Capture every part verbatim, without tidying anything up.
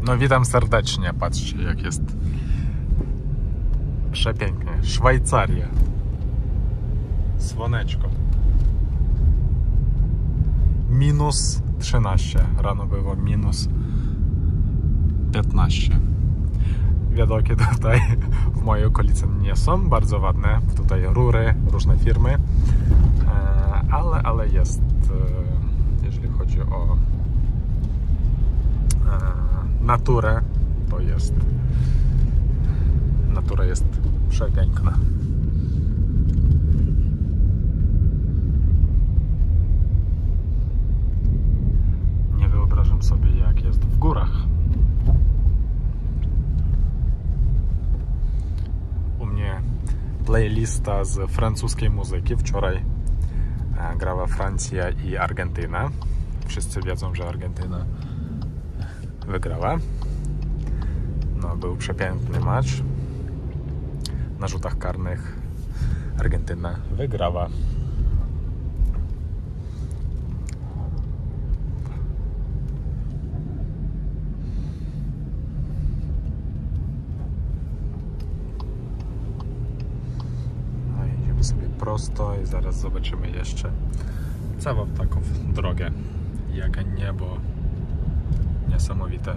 No witam serdecznie, patrzcie jak jest przepięknie. Szwajcaria. Słoneczko. Minus trzynaście. Rano było minus piętnaście. Widoki tutaj w mojej okolicy nie są bardzo ładne. Tutaj rury, różne firmy. Ale, ale jest, jeżeli chodzi o naturę, to jest natura jest przepiękna. Nie wyobrażam sobie, jak jest w górach. U mnie playlista z francuskiej muzyki. Wczoraj grała Francja i Argentyna. Wszyscy wiedzą, że Argentyna wygrała. No, był przepiękny mecz. Na rzutach karnych Argentyna wygrała. No i idziemy sobie prosto i zaraz zobaczymy jeszcze całą taką drogę. Jakie niebo niesamowite.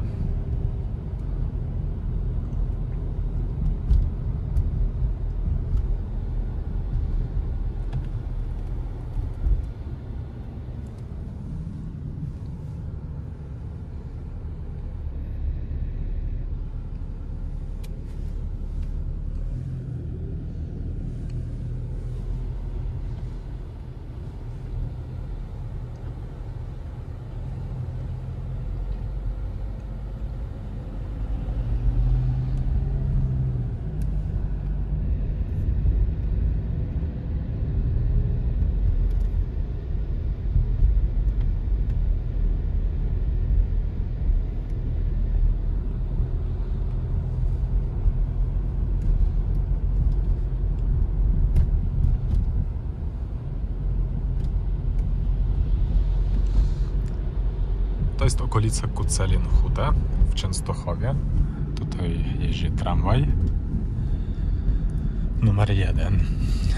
To jest okolica Kocelin-Huta w Częstochowie. Tutaj jeździ tramwaj numer jeden.